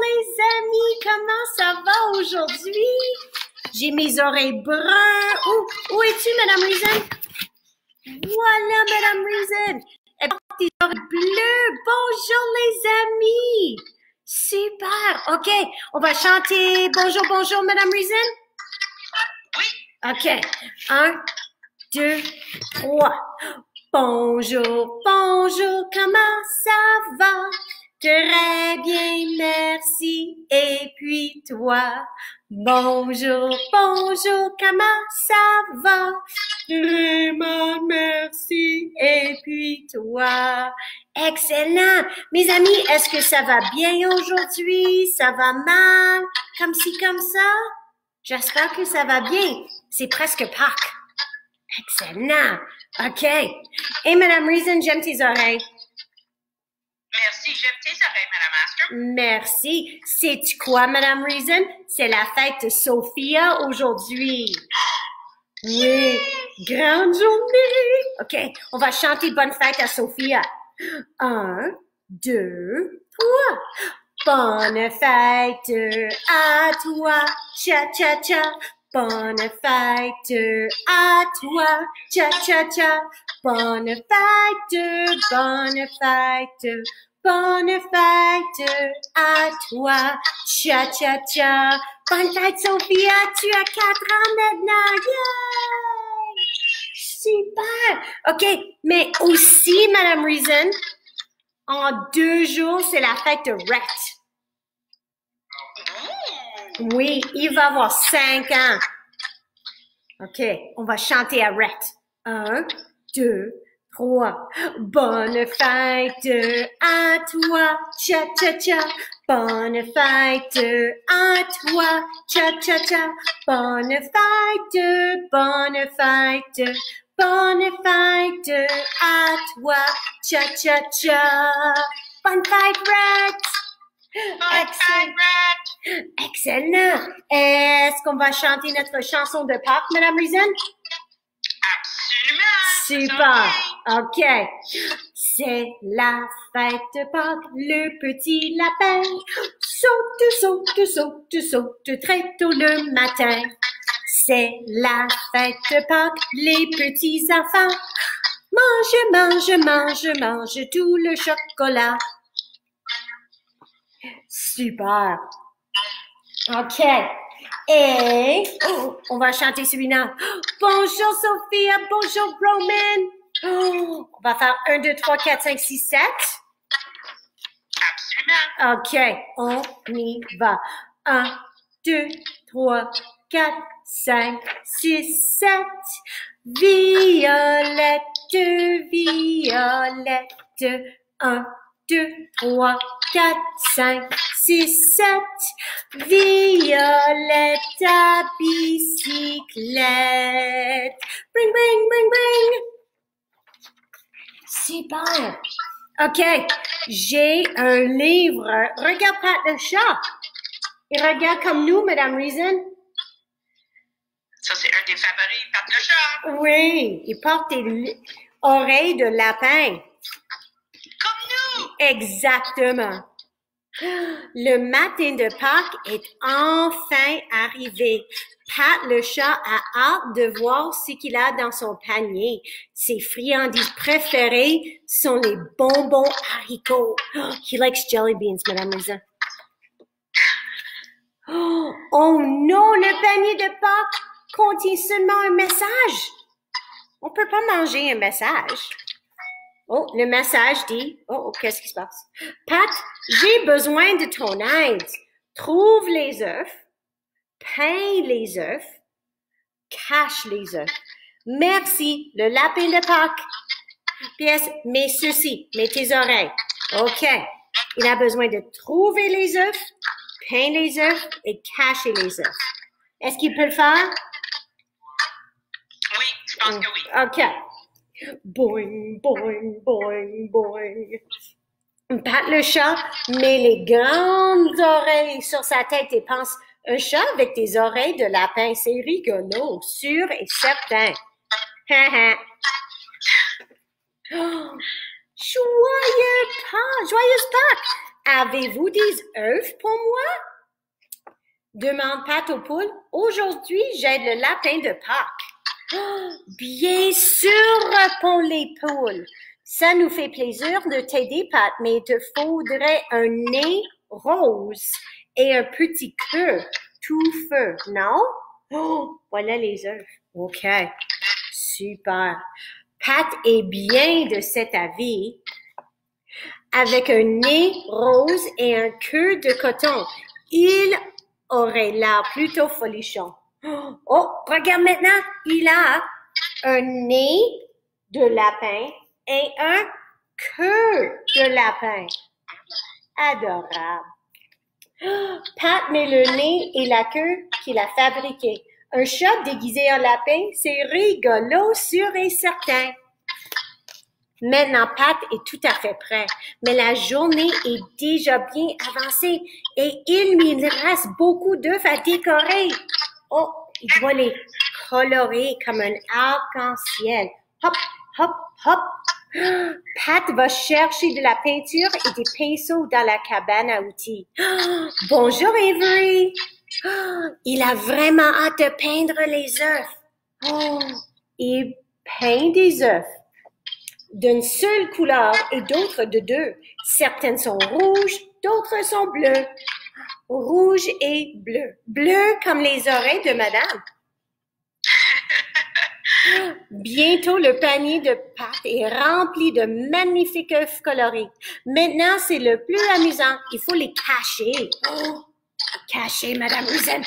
les amis, comment ça va aujourd'hui? J'ai mes oreilles brunes. Où es-tu, Madame Reason? Voilà, Madame Reason. Elle porte tes oreilles bleues. Bonjour, les amis. Super. OK, on va chanter bonjour, bonjour, Madame Reason? Oui. OK. 1, 2, 3. Bonjour, bonjour, comment ça va? Très bien, merci. Et puis toi? Bonjour, bonjour, comment ça va? Vraiment, merci. Et puis toi? Excellent. Mes amis, est-ce que ça va bien aujourd'hui? Ça va mal? Comme ci, comme ça? J'espère que ça va bien. C'est presque Pâques. Excellent. OK. Et Madame Reason, j'aime tes oreilles. Merci, j'aime tes oreilles, Madame Astor. Merci. Sais-tu quoi, Madame Reason? C'est la fête de Sophia aujourd'hui. Oui. Grande journée. OK. On va chanter bonne fête à Sophia. 1, 2, 3. Bonne fête à toi. Cha, cha, cha. Bonne fête à toi, cha cha cha. Bonne fête, bonne fête, bonne fête à toi, cha cha cha. Bonne fête, Sophia, tu as 4 ans maintenant, yay! Super. OK, mais aussi, Madame Reason, en 2 jours, c'est la fête de Rhett. Oui, il va avoir 5 ans. OK, on va chanter à Rhett. 1, 2, 3. Bonne fête à toi, cha cha cha. Bonne fête à toi, cha cha cha. Bonne fête, bonne fête. Bonne fête à toi, cha cha cha. Bonne fête, Rhett. Excellent. Est-ce qu'on va chanter notre chanson de Pâques, Madame Reason? Absolument. Super. OK. C'est la fête de Pâques, le petit lapin saute, saute, saute, saute très tôt le matin. C'est la fête de Pâques, les petits enfants mangent, mangent, mangent, mangent tout le chocolat. Super. OK. Et on va chanter celui-là. Bonjour Sophia, bonjour Roman. On va faire 1, 2, 3, 4, 5, 6, 7. Absolument. OK, on y va. 1, 2, 3, 4, 5, 6, 7. Violette, violette. 1, 2, 3, 4, 5, 6, 7. Violette à bicyclette. Bring, bring, bring, bring. Super. OK. J'ai un livre. Regarde Pat le chat. Il regarde comme nous, Madame Reason. Ça, c'est un des favoris, Pat le chat. Oui. Il porte des oreilles de lapin. Comme nous. Exactement. Le matin de Pâques est enfin arrivé. Pat le chat a hâte de voir ce qu'il a dans son panier. Ses friandises préférées sont les bonbons haricots. He likes jelly beans, Madame Lisa. Oh non, le panier de Pâques contient seulement un message. On peut pas manger un message. Oh, le message dit, qu'est-ce qui se passe? Pat, j'ai besoin de ton aide. Trouve les œufs, peins les œufs, cache les œufs. Merci, le lapin de Pâques. PS, mets ceci, mets tes oreilles. OK. Il a besoin de trouver les œufs, peindre les œufs et cacher les œufs. Est-ce qu'il peut le faire? Oui, je pense que oui. OK. Boing, boing, boing, boing. Pat le chat met les grandes oreilles sur sa tête et pense, un chat avec des oreilles de lapin, c'est rigolo, sûr et certain. Joyeuse Pâques! Avez-vous des œufs pour moi? Demande Pat aux poules. Aujourd'hui, j'aide le lapin de Pâques. Oh, bien sûr, répondent les poules. Ça nous fait plaisir de t'aider, Pat, mais il te faudrait un nez rose et un petit queue tout feu, non? Oh, voilà les œufs. OK, super. Pat est bien de cet avis. Avec un nez rose et un queue de coton, il aurait l'air plutôt folichon. Oh, regarde maintenant, il a un nez de lapin et un queue de lapin. Adorable. Pat met le nez et la queue qu'il a fabriqué. Un chat déguisé en lapin, c'est rigolo, sûr et certain. Maintenant, Pat est tout à fait prêt, mais la journée est déjà bien avancée et il lui reste beaucoup d'œufs à décorer. Oh, il doit les colorer comme un arc-en-ciel. Hop, hop, hop. Pat va chercher de la peinture et des pinceaux dans la cabane à outils. Bonjour, Avery. Il a vraiment hâte de peindre les œufs. Oh, il peint des œufs d'une seule couleur et d'autres de deux. Certaines sont rouges, d'autres sont bleues. Rouge et bleu. Bleu comme les oreilles de madame. Bientôt, le panier de Pat est rempli de magnifiques œufs colorés. Maintenant, c'est le plus amusant. Il faut les cacher. Oh, cacher, Madame Rizen.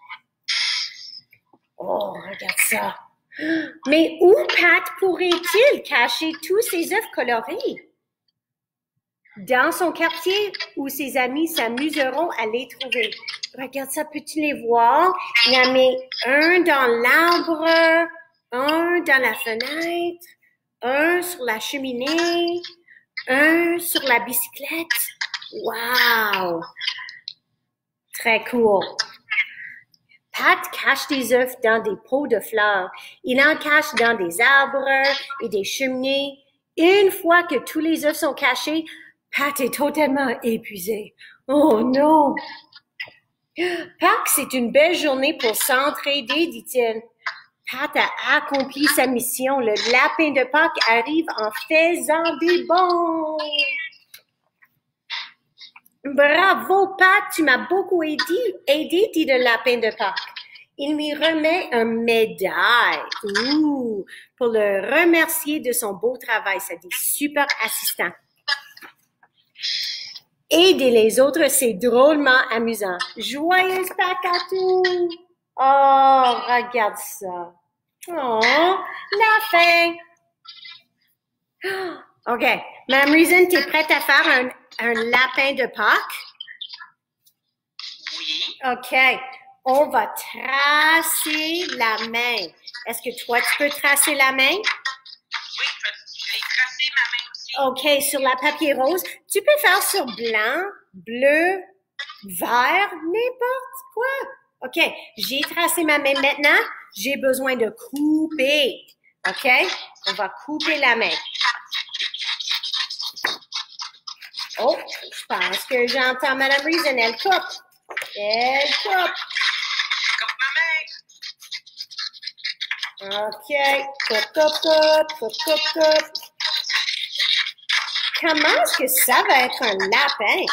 Oh, regarde ça. Mais où Pat pourrait-il cacher tous ces œufs colorés? Dans son quartier où ses amis s'amuseront à les trouver. Regarde ça, peux-tu les voir? Il y en a un dans l'arbre, un dans la fenêtre, un sur la cheminée, un sur la bicyclette. Wow! Très cool. Pat cache des œufs dans des pots de fleurs. Il en cache dans des arbres et des cheminées. Une fois que tous les œufs sont cachés, Pat est totalement épuisé. Oh non! Pâques, c'est une belle journée pour s'entraider, dit-il. Pat a accompli sa mission. Le lapin de Pâques arrive en faisant des bonds. Bravo, Pat, tu m'as beaucoup aidé, dit le lapin de Pâques. Il lui remet une médaille. Ouh, pour le remercier de son beau travail. C'est des super assistants. Aider les autres, c'est drôlement amusant. Joyeuse Pâques à tous! Oh, regarde ça. Oh, la fin. OK. Mme Reason, t'es prête à faire un lapin de Pâques? Oui. OK. On va tracer la main. Est-ce que toi, tu peux tracer la main? Oui, je vais tracer ma main aussi. OK. Sur la papier rose, tu peux faire sur blanc, bleu, vert, n'importe quoi. OK. J'ai tracé ma main maintenant. J'ai besoin de couper. OK? On va couper la main. Oh, je pense que j'entends Mme Reason. Elle coupe. Elle coupe. Coupe ma main. OK. Coupe, coupe, coupe, coupe, coupe, coupe. Comment est-ce que ça va être un lapin?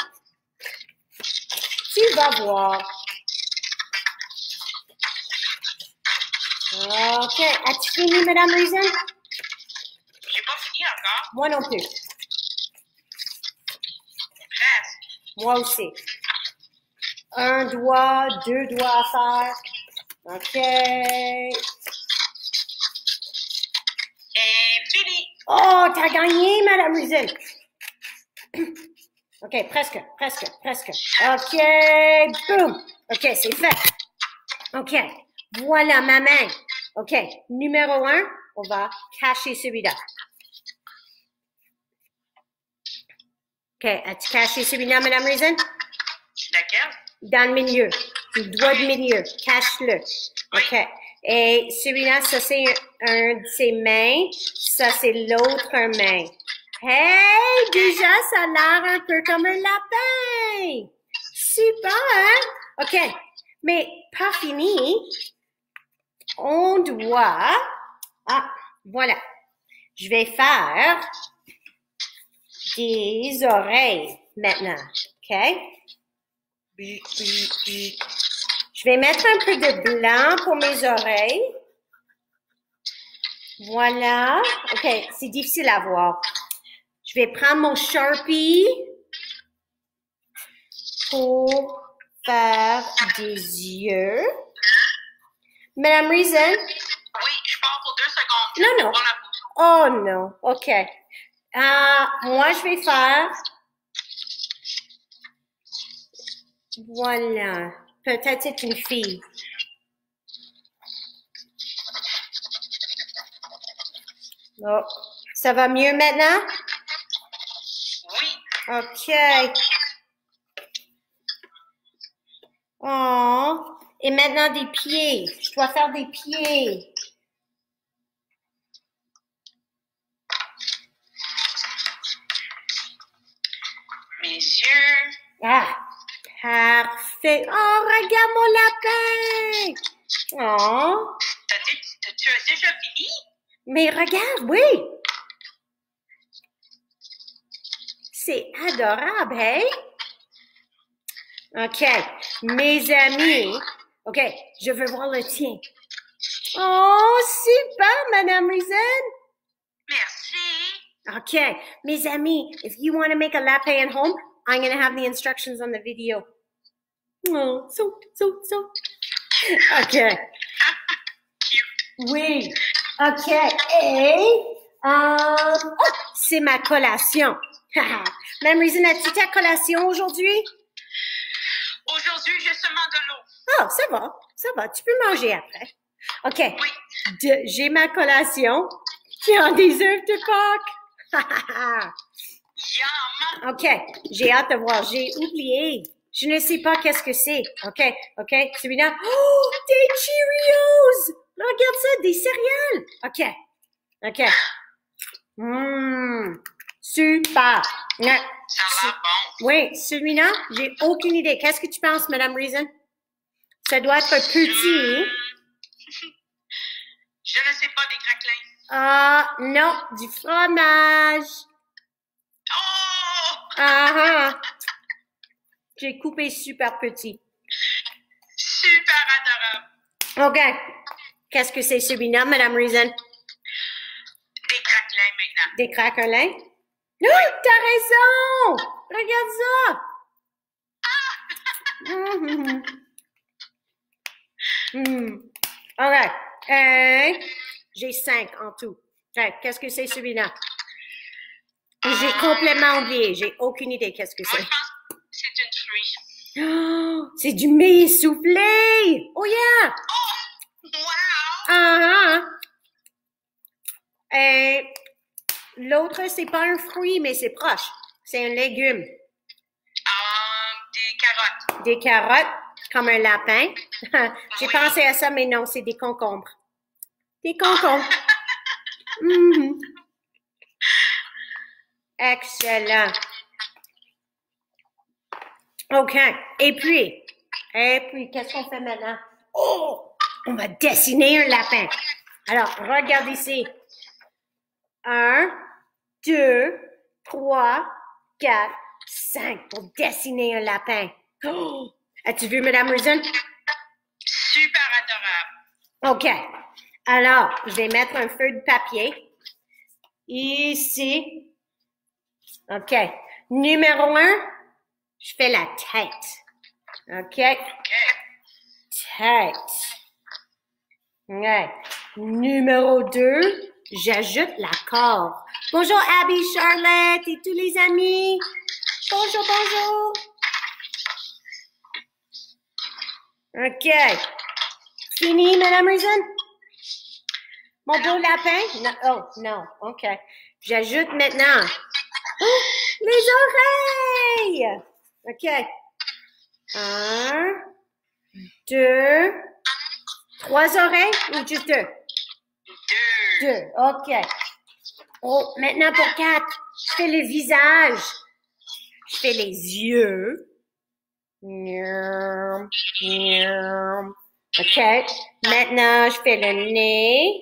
Tu vas voir. OK. As-tu fini, Mme Reason? J'ai pas fini encore. Moi non plus. Presque. Moi aussi. Un doigt, deux doigts à faire. OK. Et fini. Oh, t'as gagné, Mme Reason. OK, presque. OK, boum. OK, c'est fait. OK, voilà ma main. OK, numéro 1, on va cacher celui-là. OK, as-tu caché celui-là, Mme Reason? Laquelle? Dans le milieu, le doigt du milieu, cache-le. OK. Et celui-là, ça c'est un de ses mains, ça c'est l'autre main. Hey, déjà, ça a l'air un peu comme un lapin. Super, hein? OK, mais pas fini. On doit... Ah, voilà. Je vais faire des oreilles maintenant. OK? Je vais mettre un peu de blanc pour mes oreilles. Voilà. OK, c'est difficile à voir. Je vais prendre mon Sharpie pour faire des yeux. Madame Reason? Oui, je pars pour 2 secondes. Non, non. Oh non. OK. Moi, je vais faire... Voilà. Peut-être c'est une fille. Oh. Ça va mieux maintenant? Oui. OK. Oh. Et maintenant des pieds. Je dois faire des pieds. Mes yeux. Ah. Parfait. Oh, regarde mon lapin. Oh. Tu as déjà fini? Mais regarde, oui. C'est adorable, hey? OK. Mes amis. OK. Je veux voir le tien. Oh, super, Madame Reason. Merci. OK. Mes amis, if you want to make a lapin at home, I'm going to have the instructions on the video. Oh, so. OK. Cute. Oui. OK. Et, c'est ma collation. Madame Reason, as-tu ta collation aujourd'hui? Aujourd'hui, j'ai seulement de l'eau. Ah, ça va. Tu peux manger après. OK. Oui. J'ai ma collation qui a des œufs de Pâques. Yum. OK. J'ai hâte de voir. J'ai oublié. Je ne sais pas qu'est-ce que c'est. OK. Celui-là. Oh, des Cheerios! Regarde ça, des céréales. OK. Super. Ça a l'air bon. Oui, celui-là, j'ai aucune idée. Qu'est-ce que tu penses, Madame Reason? Ça doit être petit. Je ne sais pas, des craquelins. Ah, non, du fromage. Oh! J'ai coupé super petit. Super adorable. OK. Qu'est-ce que c'est celui-là, Madame Reason? Des craquelins maintenant. Des craquelins? Oh, t'as raison! Regarde ça! OK. J'ai 5 en tout. Okay. Qu'est-ce que c'est celui-là? J'ai complètement oublié. J'ai aucune idée qu'est-ce que Moi, c'est. je pense que c'est une fruit. Oh, c'est du maïs soufflé! Oh yeah! Wow! Et l'autre, c'est pas un fruit, mais c'est proche. C'est un légume. Des carottes. Des carottes, comme un lapin. J'ai pensé à ça, mais non, c'est des concombres. Des concombres. Excellent. OK. Et puis, qu'est-ce qu'on fait maintenant? Oh! On va dessiner un lapin. Alors, regarde ici. 1, 2, 3, 4, 5 pour dessiner un lapin. Oh! As-tu vu, Madame Reason? Super adorable. OK. Alors, je vais mettre un feu de papier. Ici. OK. Numéro 1, je fais la tête. OK. Tête. OK. Numéro 2, j'ajoute la corps. Bonjour Abby, Charlotte et tous les amis. Bonjour. OK. Fini, Madame Reason? Mon beau lapin? Non. Oh, non. OK. J'ajoute maintenant. Oh, les oreilles! OK. 1, 2, 3 oreilles ou juste 2? 2. 2. OK. Oh, maintenant pour 4, je fais le visage. Je fais les yeux. Miam, miam. OK. Maintenant, je fais le nez.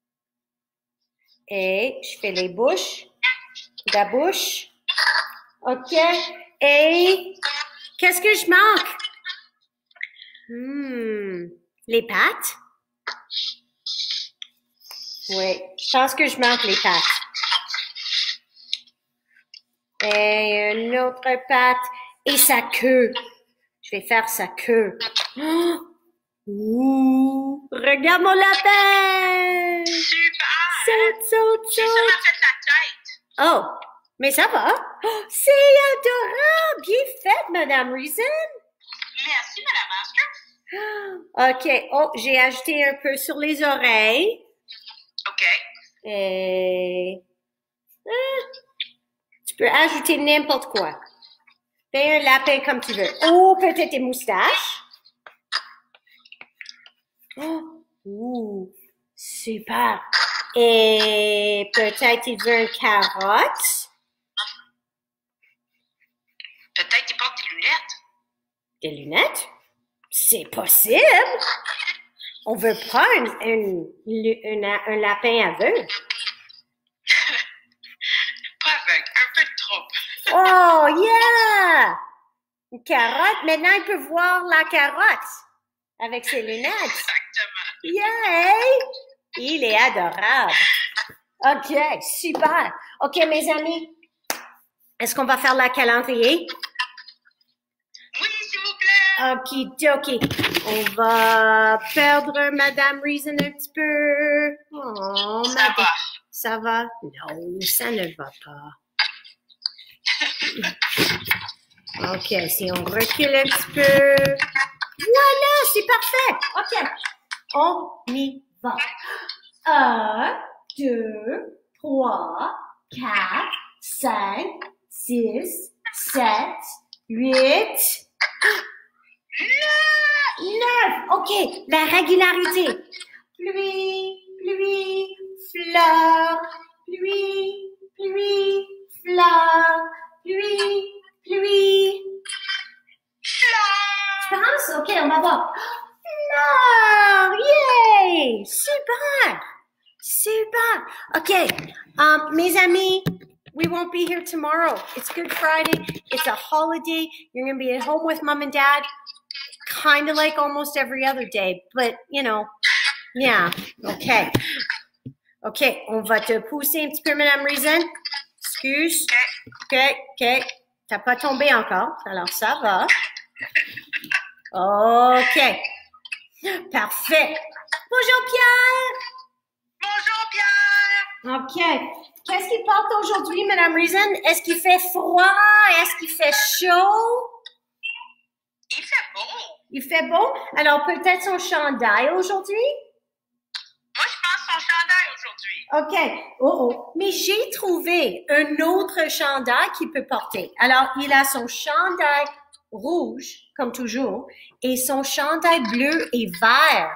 Et je fais les bouches. La bouche. OK. Et qu'est-ce que je manque? Les pattes? Oui, je pense que je manque les pattes. Et une autre patte. Et sa queue. Je vais faire sa queue. Oh! Ouh! Regarde mon lapin! Super! Saute, saute, J'ai saute! seulement fait la tête. Oh! Mais ça va. Oh, c'est adorable! Bien fait, Madame Reason! Merci, Madame Oscar. OK. Oh, j'ai ajouté un peu sur les oreilles. OK. Et... tu peux ajouter n'importe quoi. Fais un lapin comme tu veux. Oh, peut-être des moustaches. Oh, ouh, super. Et peut-être il veut une carotte. Peut-être qu'il porte des lunettes. Des lunettes? C'est possible. On veut pas un lapin aveugle. Pas aveugle, un peu de trop. Oh, yeah! Une carotte. Maintenant, il peut voir la carotte avec ses lunettes. Exactement. Yay! Il est adorable. OK, super. OK, mes amis, est-ce qu'on va faire la calendrier? Oui, s'il vous plaît. Okidoki. On va perdre Madame Reason un petit peu. Oh, Ça va. Ça va? Non, ça ne va pas. OK, si on recule un petit peu. Voilà, c'est parfait. OK, on y va. 1, 2, 3, 4, 5, 6, 7, 8, 9. OK, la régularité. Pluie, pluie, fleur, pluie, pluie, fleur, pluie, pluie. Tu penses? OK, on va voir. Fleur! Yay! Super! Super! OK, mes amis, we won't be here tomorrow. It's Good Friday. It's a holiday. You're going to be at home with mom and dad. Kind of like almost every other day, but, you know, yeah. OK. OK, on va te pousser un petit peu, Madame Reason. Excuse. OK. T'as pas tombé encore, alors ça va. OK. Parfait. Bonjour, Pierre. Bonjour, Pierre. OK. Qu'est-ce qu'il porte aujourd'hui, Madame Reason? Est-ce qu'il fait froid? Est-ce qu'il fait chaud? Il fait beau. Il fait beau? Alors, peut-être son chandail aujourd'hui? Moi, je pense son chandail aujourd'hui. OK. Oh. Mais j'ai trouvé un autre chandail qu'il peut porter. Alors, il a son chandail rouge, comme toujours, et son chandail bleu et vert.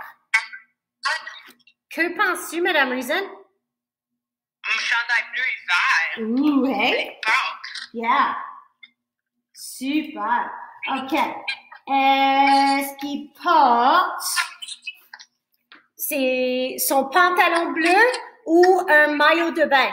Que penses-tu, Madame Reason? Un chandail bleu et vert. Ouh, hey? Pâques. Yeah. Super. OK. Est-ce qu'il porte son pantalon bleu ou un maillot de bain?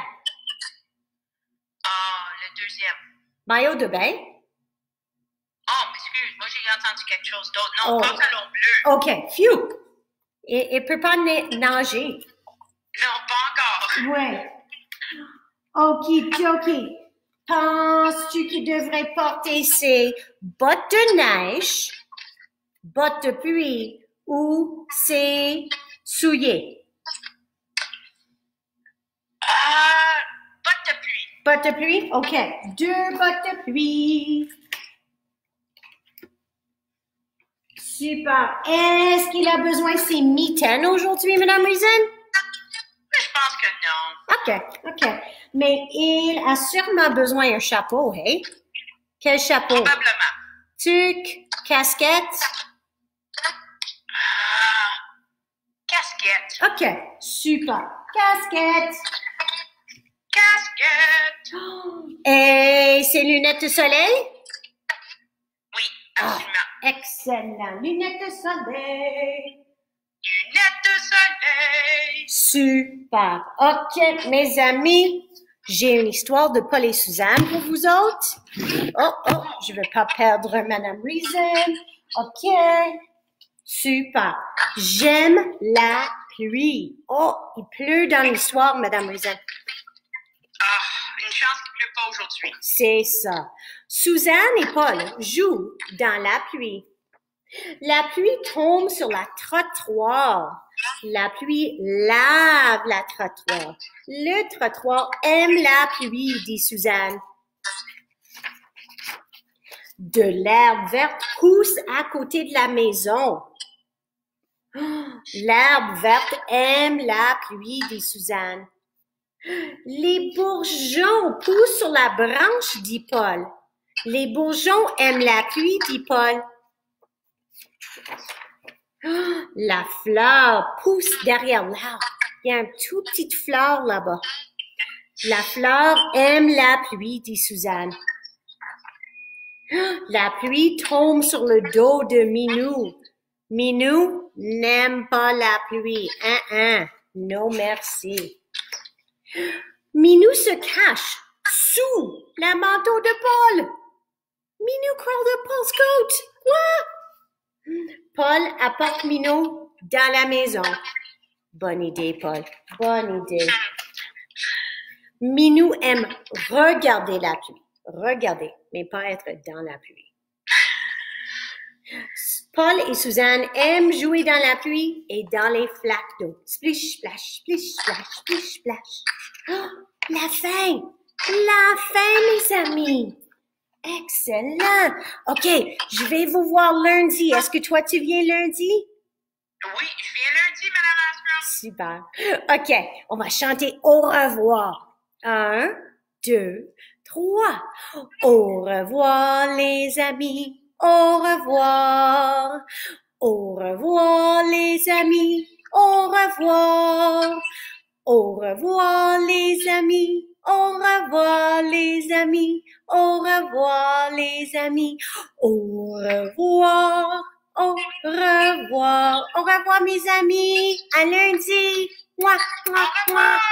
Le deuxième. Maillot de bain? Oh, excuse, moi j'ai entendu quelque chose d'autre. Non, Oh. pantalon bleu. OK. Phew. Il peut pas nager. Non, pas encore. Ouais. OK. Penses-tu qu'il devrait porter ses bottes de neige, bottes de pluie ou ses souliers? Bottes de pluie. Bottes de pluie? OK. 2 bottes de pluie. Super. Est-ce qu'il a besoin de ses mitaines aujourd'hui, Madame Reason? Je pense que non. OK. Mais il a sûrement besoin d'un chapeau, hey? Quel chapeau? Probablement. Tuque, casquette? Casquette. OK. Super. Casquette. Casquette. Et ses lunettes de soleil? Oui, absolument. Excellent. Lunettes de soleil. Lunettes de soleil. Super. OK, mes amis, j'ai une histoire de Paul et Suzanne pour vous autres. Oh, je veux pas perdre Madame Reason. OK. Super. J'aime la pluie. Oh, il pleut dans l'histoire, Madame Reason. Ah, une chance qu'il ne pleut pas aujourd'hui. C'est ça. Suzanne et Paul jouent dans la pluie. La pluie tombe sur la trottoir. La pluie lave la trottoir. Le trottoir aime la pluie, dit Suzanne. De l'herbe verte pousse à côté de la maison. L'herbe verte aime la pluie, dit Suzanne. Les bourgeons poussent sur la branche, dit Paul. Les bourgeons aiment la pluie, dit Paul. La fleur pousse derrière l'arbre. Il y a une toute petite fleur là-bas. La fleur aime la pluie, dit Suzanne. La pluie tombe sur le dos de Minou. Minou n'aime pas la pluie. Non merci. Minou se cache sous la manteau de Paul. Minou crawled up Paul's coat. Quoi? Paul apporte Minou dans la maison. Bonne idée, Paul. Bonne idée. Minou aime regarder la pluie. Regarder, mais pas être dans la pluie. Paul et Suzanne aiment jouer dans la pluie et dans les flaques d'eau. Splish, splash, splish, splash, splish, splash. Oh, la fin! La fin, mes amis! Excellent! OK, je vais vous voir lundi. Est-ce que toi, tu viens lundi? Oui, je viens lundi, Madame Armstrong. Super. OK, on va chanter au revoir. 1, 2, 3. Au revoir, les amis. Au revoir. Au revoir, les amis. Au revoir. Au revoir, les amis. Au revoir, les amis. Au revoir, les amis. Au revoir. Au revoir. Au revoir, mes amis. À lundi. Mouah, mouah, mouah.